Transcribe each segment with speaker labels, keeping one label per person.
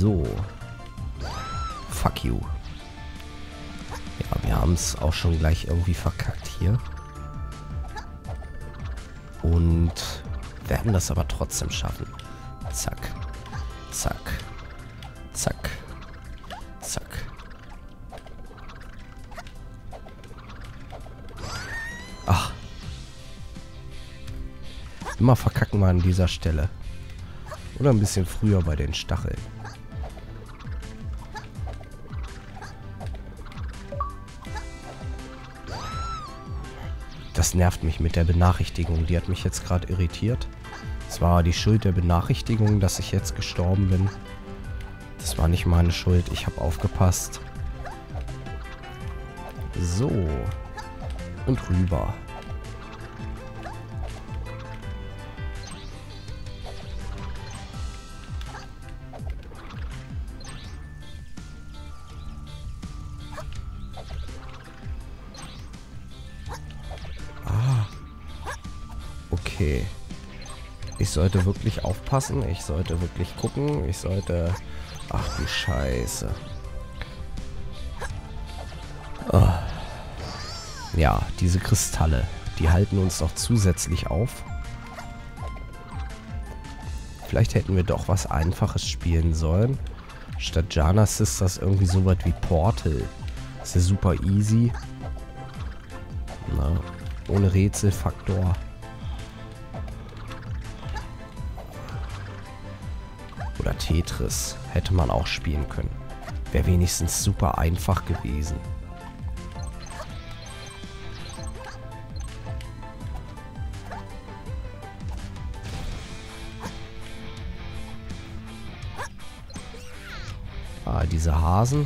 Speaker 1: So. Fuck you. Ja, wir haben es auch schon gleich irgendwie verkackt hier. Und werden das aber trotzdem schaffen. Zack. Zack. Zack. Zack. Ach. Immer verkacken wir an dieser Stelle. Oder ein bisschen früher bei den Stacheln. Das nervt mich mit der Benachrichtigung. Die hat mich jetzt gerade irritiert. Es war die Schuld der Benachrichtigung, dass ich jetzt gestorben bin. Das war nicht meine Schuld. Ich habe aufgepasst. So. Und rüber. Okay. Ich sollte wirklich aufpassen. Ich sollte wirklich gucken. Ich sollte... Ach du Scheiße. Oh. Ja, diese Kristalle. Die halten uns noch zusätzlich auf. Vielleicht hätten wir doch was Einfaches spielen sollen. Statt Jana Sisters irgendwie so was wie Portal. Das ist ja super easy. Na, ohne Rätselfaktor. Oder Tetris hätte man auch spielen können. Wäre wenigstens super einfach gewesen. Ah, diese Hasen.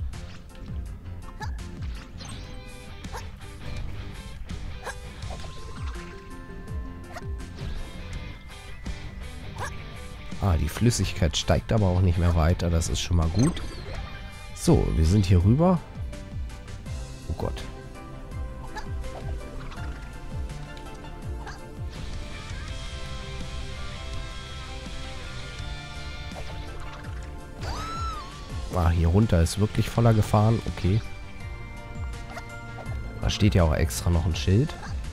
Speaker 1: Ah, die Flüssigkeit steigt aber auch nicht mehr weiter. Das ist schon mal gut. So, wir sind hier rüber. Oh Gott. Ah, hier runter ist wirklich voller Gefahren. Okay. Da steht ja auch extra noch ein Schild.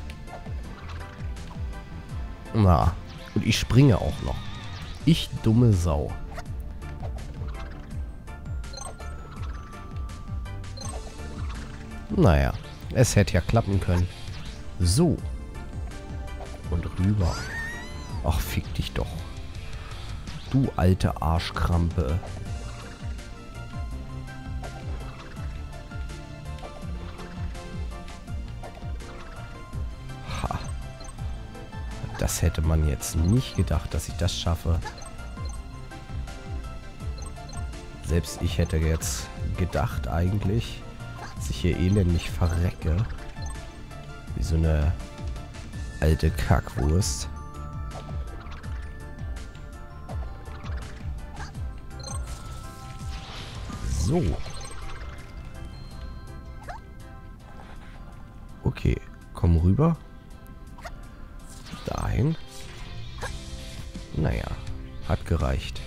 Speaker 1: Na, und ich springe auch noch. Ich dumme Sau. Naja, es hätte ja klappen können. So. Und rüber. Ach, fick dich doch. Du alte Arschkrampe. Ha. Das hätte man jetzt nicht gedacht, dass ich das schaffe. Selbst ich hätte jetzt gedacht eigentlich, dass ich hier elendig verrecke. Wie so eine alte Kackwurst. So. Okay, komm rüber. Dahin. Naja, hat gereicht.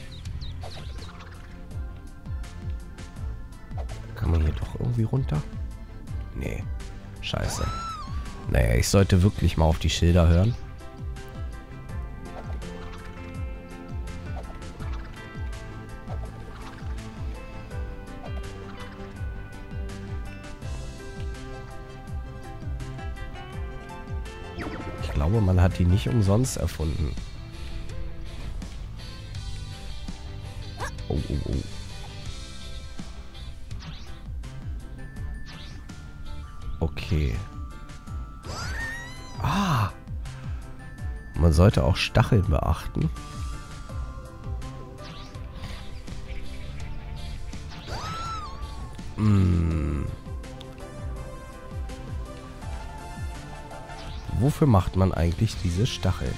Speaker 1: Kann man hier doch irgendwie runter? Nee, scheiße. Naja, ich sollte wirklich mal auf die Schilder hören. Ich glaube, man hat die nicht umsonst erfunden. Oh, oh, oh. Okay. Ah! Man sollte auch Stacheln beachten. Wofür macht man eigentlich diese Stacheln?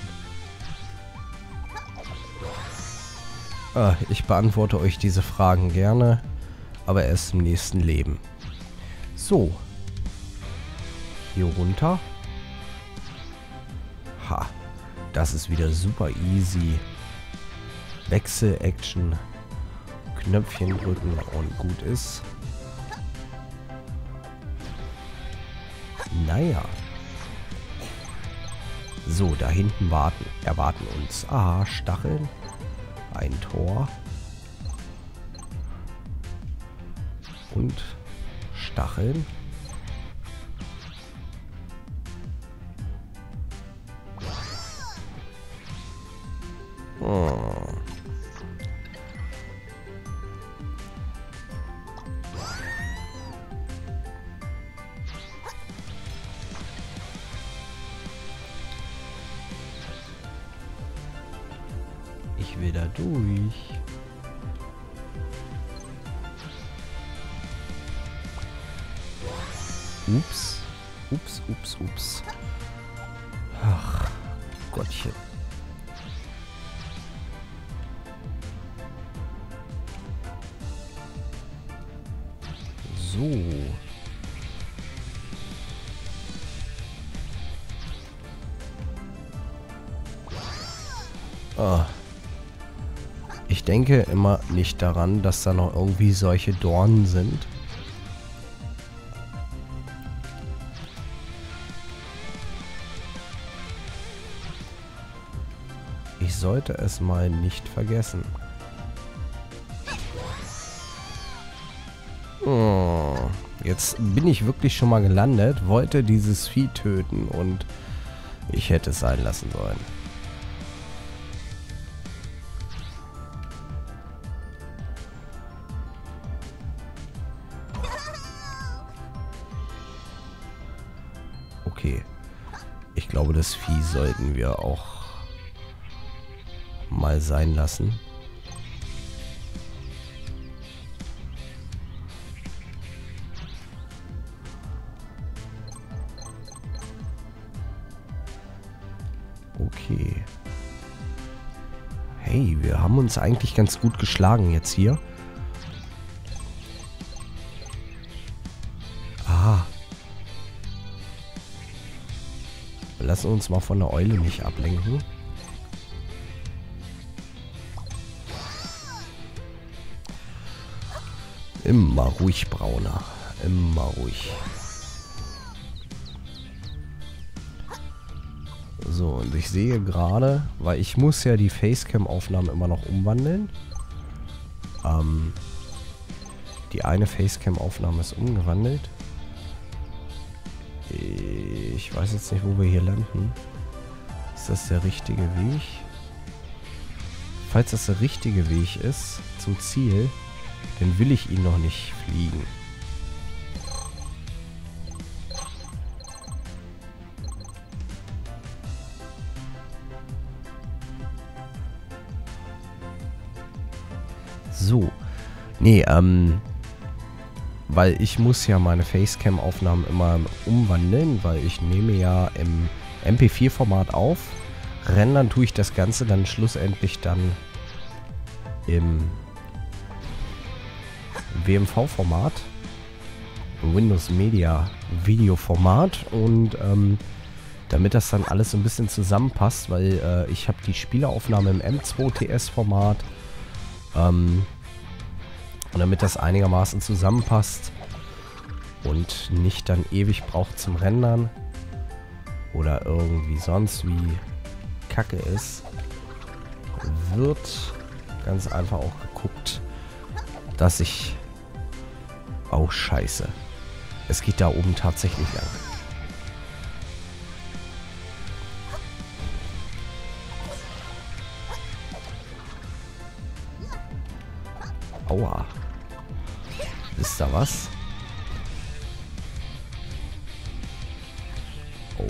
Speaker 1: Ich beantworte euch diese Fragen gerne, aber erst im nächsten Leben. So. Hier runter. Ha. Das ist wieder super easy. Wechsel-Action. Knöpfchen drücken und gut ist. Naja. So, da hinten erwarten uns Stacheln. Ein Tor. Und Stacheln. Ich will da durch. Ups. Ups, ups, ups. Ach, Gottchen. So. Ich denke immer nicht daran, dass da noch irgendwie solche Dornen sind. Ich sollte es mal nicht vergessen. Jetzt bin ich wirklich schon mal gelandet, wollte dieses Vieh töten und ich hätte es sein lassen sollen. Okay. Ich glaube, das Vieh sollten wir auch mal sein lassen. Okay. Hey, wir haben uns eigentlich ganz gut geschlagen jetzt hier. Wir lassen uns mal von der Eule nicht ablenken. Immer ruhig, Brauner. Immer ruhig. So, und ich sehe gerade, weil ich muss ja die Facecam-Aufnahmen immer noch umwandeln. Die eine Facecam-Aufnahme ist umgewandelt. Ich weiß jetzt nicht, wo wir hier landen. Ist das der richtige Weg? Falls das der richtige Weg ist zum Ziel, dann will ich ihn noch nicht fliegen. So. Nee, weil ich muss ja meine Facecam-Aufnahmen immer umwandeln, weil ich nehme ja im MP4-Format auf. Rendern tue ich das Ganze dann schlussendlich dann im WMV-Format, Windows Media Video-Format, und damit das dann alles so ein bisschen zusammenpasst, weil ich habe die Spieleaufnahme im M2TS-Format, und damit das einigermaßen zusammenpasst und nicht dann ewig braucht zum Rendern oder irgendwie sonst wie Kacke ist, wird ganz einfach auch geguckt, dass ich... Oh, scheiße. Es geht da oben tatsächlich lang. Aua. Ist da was? Oh.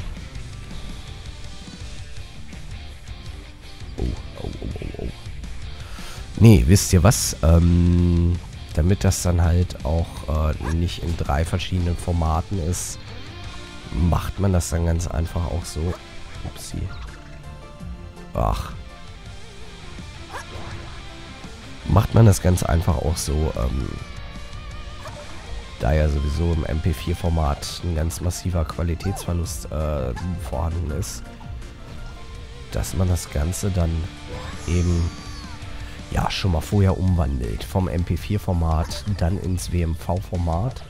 Speaker 1: Oh, oh, oh, oh, oh. Nee, wisst ihr was? Damit das dann halt auch nicht in 3 verschiedenen Formaten ist, macht man das dann ganz einfach auch so. Upsi. Ach. Macht man das ganz einfach auch so, da ja sowieso im MP4-Format ein ganz massiver Qualitätsverlust vorhanden ist, dass man das Ganze dann eben ja, schon mal vorher umwandelt. Vom MP4-Format dann ins WMV-Format.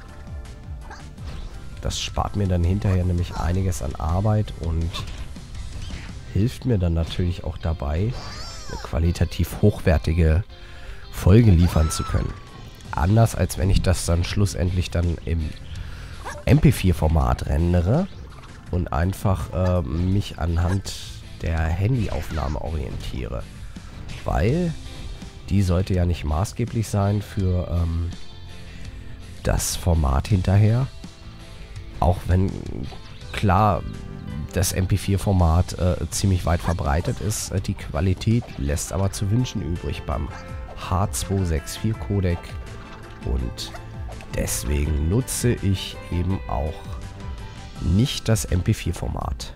Speaker 1: Das spart mir dann hinterher nämlich einiges an Arbeit und hilft mir dann natürlich auch dabei, eine qualitativ hochwertige Folge liefern zu können. Anders als wenn ich das dann schlussendlich dann im MP4-Format rendere und einfach mich anhand der Handyaufnahme orientiere. Weil die sollte ja nicht maßgeblich sein für das Format hinterher. Auch wenn, klar, das MP4-Format ziemlich weit verbreitet ist. Die Qualität lässt aber zu wünschen übrig beim H.264-Codec. Und deswegen nutze ich eben auch nicht das MP4-Format,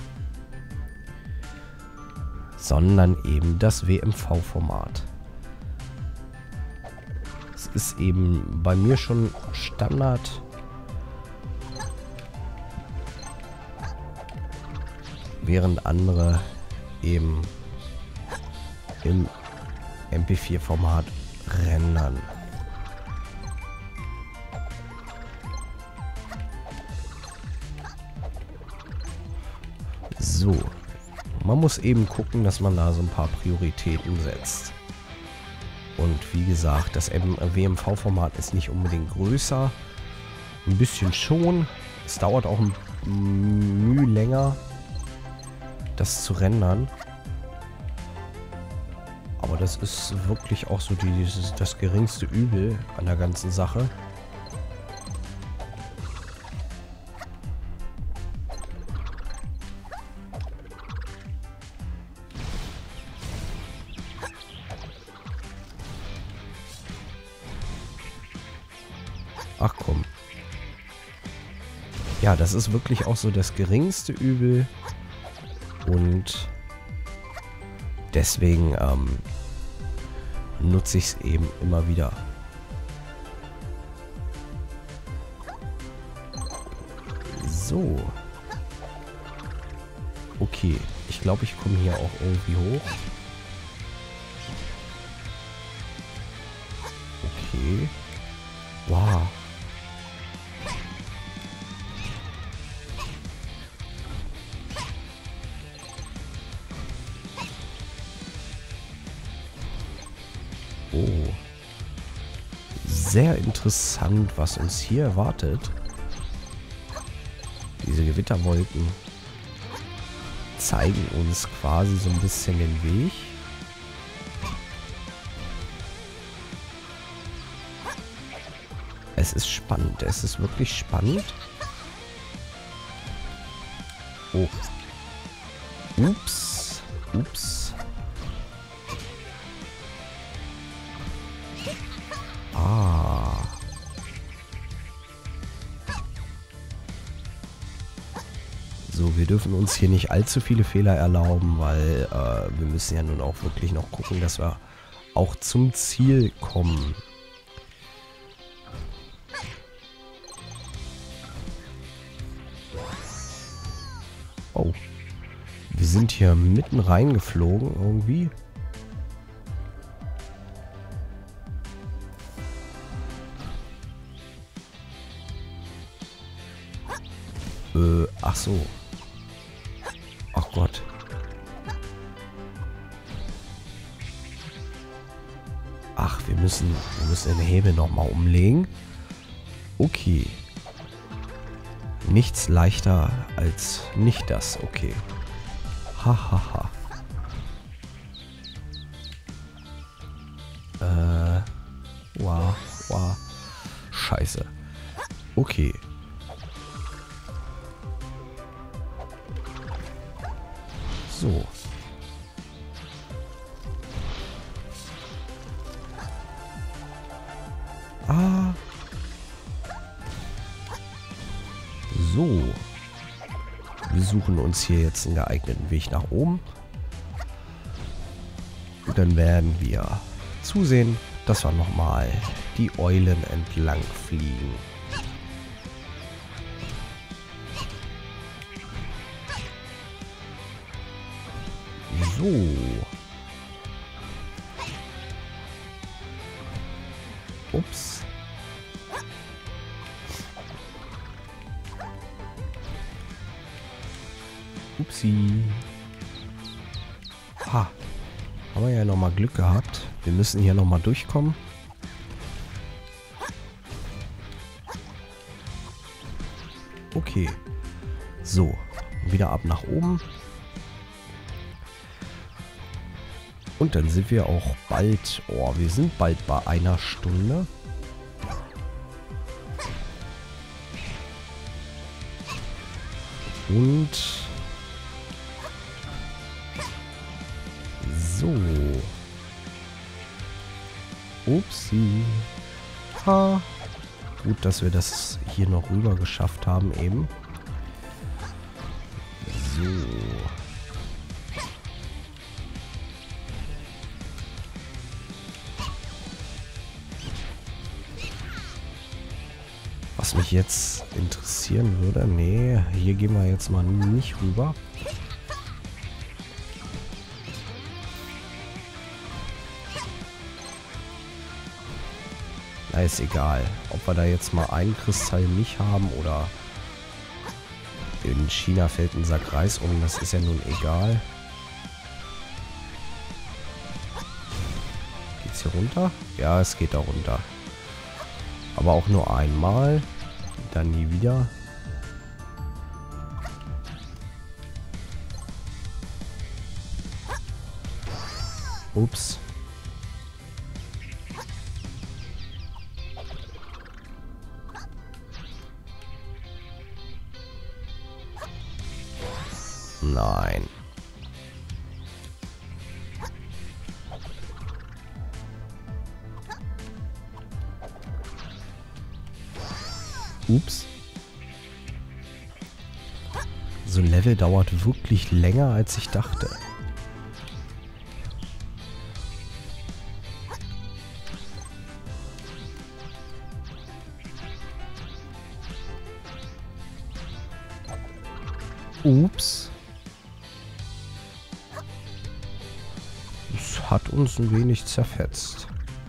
Speaker 1: sondern eben das WMV-Format. Es ist eben bei mir schon Standard. Während andere eben im MP4-Format rendern. So, man muss eben gucken, dass man da so ein paar Prioritäten setzt. Und wie gesagt, das WMV-Format ist nicht unbedingt größer. Ein bisschen schon. Es dauert auch ein Mühe länger, das zu rendern. Aber das ist wirklich auch so das geringste Übel an der ganzen Sache. Ach komm. Ja, das ist wirklich auch so das geringste Übel. Und deswegen nutze ich es eben immer wieder. So. Okay. Ich glaube, ich komme hier auch irgendwie hoch. Okay. Wow. Oh. Sehr interessant, was uns hier erwartet. Diese Gewitterwolken zeigen uns quasi so ein bisschen den Weg. Es ist spannend. Es ist wirklich spannend. Oh. Ups. Ups. Ah. So, wir dürfen uns hier nicht allzu viele Fehler erlauben, weil wir müssen ja nun auch wirklich noch gucken, dass wir auch zum Ziel kommen. Oh. Wir sind hier mitten reingeflogen irgendwie. Ach so. Ach Gott. Ach, wir müssen den Hebel nochmal umlegen. Okay. Nichts leichter als nicht das. Okay. Hahaha. Wow. Wow. Scheiße. Okay. So. Ah. So. Wir suchen uns hier jetzt einen geeigneten Weg nach oben. Und dann werden wir zusehen, dass wir nochmal die Eulen entlang fliegen. So. Upsi. Ha. Haben wir ja nochmal Glück gehabt. Wir müssen hier nochmal durchkommen. Okay. So. Wieder ab nach oben. Und dann sind wir auch bald... Oh, wir sind bald bei 1 Stunde. Und... So. Upsi. Ha. Gut, dass wir das hier noch rüber geschafft haben eben. So. Was mich jetzt interessieren würde... Nee, hier gehen wir jetzt mal nicht rüber. Na, ist egal. Ob wir da jetzt mal einen Kristall nicht haben oder... In China fällt ein Sack Reis um. Das ist ja nun egal. Geht's hier runter? Ja, es geht da runter. Aber auch nur einmal. Dann nie wieder. Ups. Nein. Ups. So ein Level dauert wirklich länger, als ich dachte. Ups. Das hat uns ein wenig zerfetzt.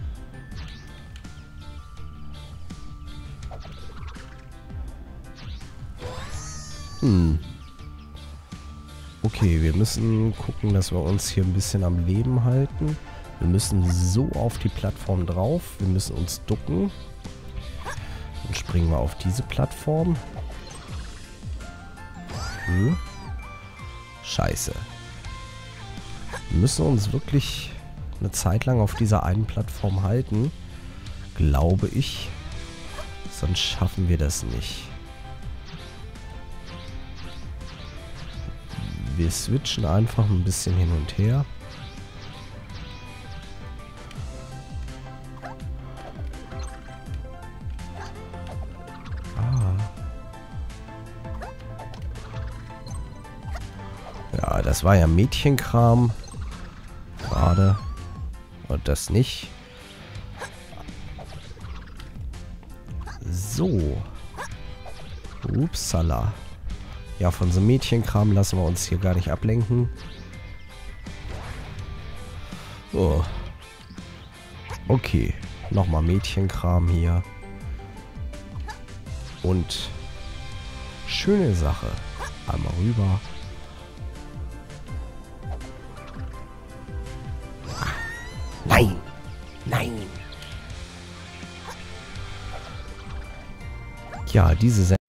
Speaker 1: Okay, wir müssen gucken, dass wir uns hier ein bisschen am Leben halten. Wir müssen so auf die Plattform drauf. Wir müssen uns ducken. Dann springen wir auf diese Plattform. Scheiße. Wir müssen uns wirklich eine Zeit lang auf dieser einen Plattform halten. Glaube ich. Sonst schaffen wir das nicht. Wir switchen einfach ein bisschen hin und her. Ja, das war ja Mädchenkram. Gerade. Und das nicht. So. Upsala. Ja, von so Mädchenkram lassen wir uns hier gar nicht ablenken. Oh. Okay. Nochmal Mädchenkram hier. Und schöne Sache. Einmal rüber. Nein! Nein! Ja, diese